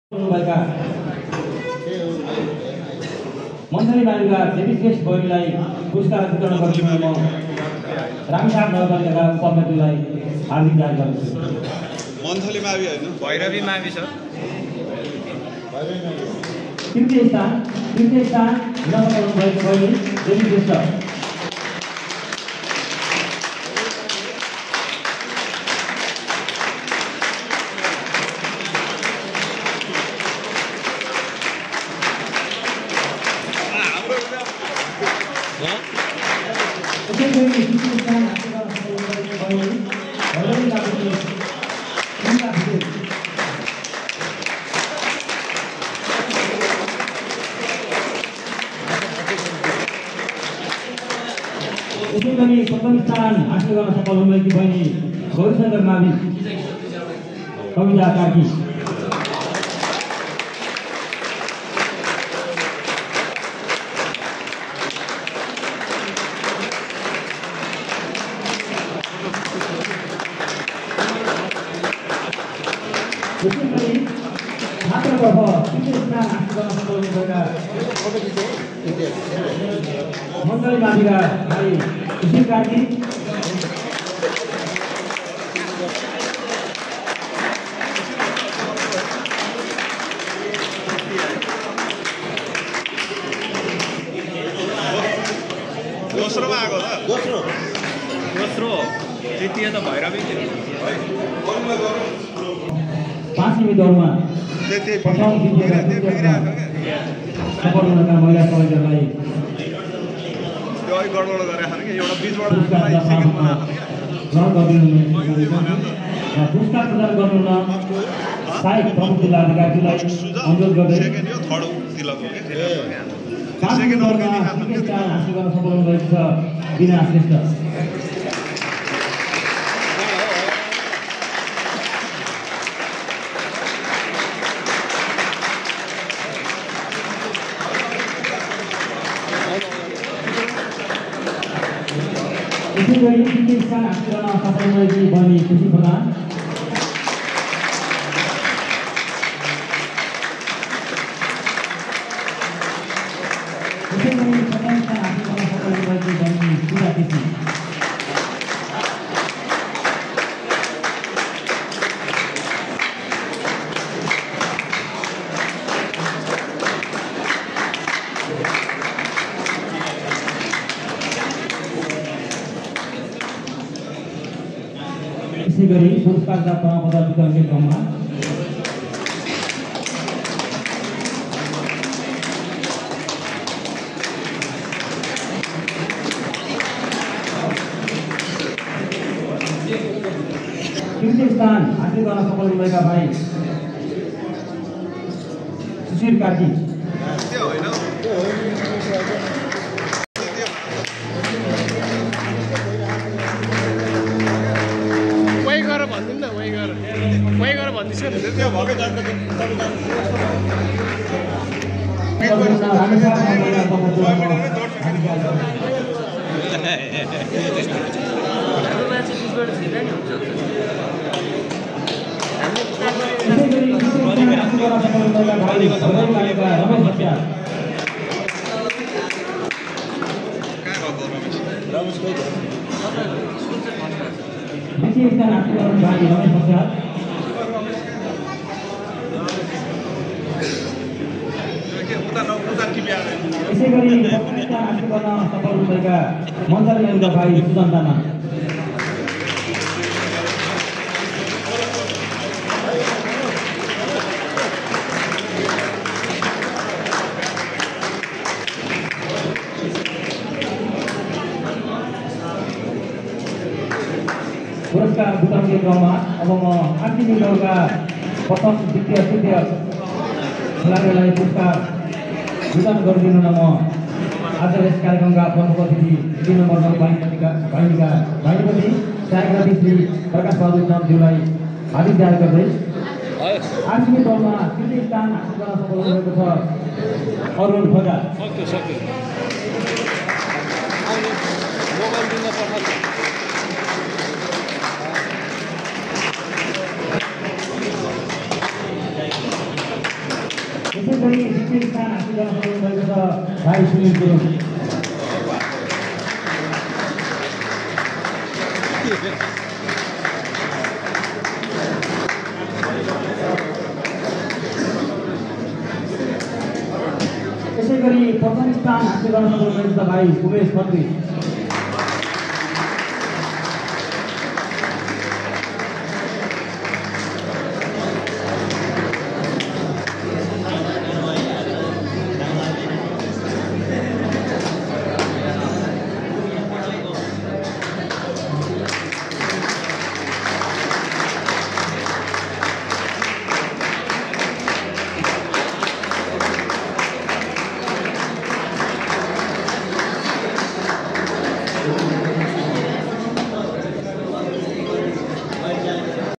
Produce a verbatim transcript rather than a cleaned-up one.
Monthly मालिका देवीश्रेष्ठ बहिनीलाई पुरस्कार वितरण गर्छु म रामसार नगरपालिकाका उपमेयरलाई हार्दिक बधाई गर्दछु। मन्थली मावि हैन भैरवी मावि छ। तृतीय स्थान तृतीय स्थान नगरपालिका भएको बहिनी देवीश्रेष्ठ। यसै गरी प्रथम स्थान हासिल गर्न सफल हुनुभएकी बहिनी गौरीशङ्कर मावि कविता कार्की। यसै गरी छात्रतर्फ तृतीय स्थान हासिल गर्न सफल हुनुभएका मण्डली माविका भाइ सुशील कार्की। दोस्रोमा आएको त दोस्रो दोस्रो तृतीय त भैरवी पाँच किमी दौडमा प्रथम द्वितीय सफल हुनका महिला सहयोगीहरूलाई गडबड गरे खाने एउटा बीचबाट पुरस्कार प्रदान गर्नु न सहायक प्रमुख जिल्ला अधिकारीलाई अनुरोध गर्दै हासिल गर्न सफल हुनुभएको छ बिना श्रेष्ठ। यसै गरी तृतीय स्थान हासिल गर्न सफल हुनुभएकी बहिनी खुसी प्रधान। यसै गरी प्रथम स्थान हासिल गर्न सफल हुनुभएकी बहिनी पूजा केसी। यसै गरी पुरस्कारका प्रमाणपत्र वितरणकै क्रममा तृतीय स्थान हासिल गर्न सफल हुनुभएका भाइ सुशील कार्की। द्वितीय स्थान हासिल गर्न भाइ रमेश प्रसाद। यसै गरी प्रथम स्थान हासिल गर्न सफल हुनुभएका मन्थली माविका भाइ सुदन तामाङ। पुरस्कार वितरणकै क्रममा अब म आठ किमी दौडका प्रथम द्वितीय तृतीय खेलाडीहरूलाई पुरस्कार वितरण गरिदिनु न म आज यस कार्यक्रमका प्रमुख अतिथि दुई नम्बर नगरपालिका पालिका भाइपति सहायक श्री प्रकाश बहादुर चन्दज्यूलाई हार्दिक बधाई गर्दै आठ किमी दौडमा तृतीय स्थान हासिल गर्न सफल हुनुभएको छ अरुण खजा। यसै गरी द्वितीय स्थान हासिल गर्न सक्नुभएको छ भाइ सुनिल गुरुङ। यसै गरी प्रथम स्थान हासिल गर्न सक्नुभएको छ भाइ उमेश खत्री।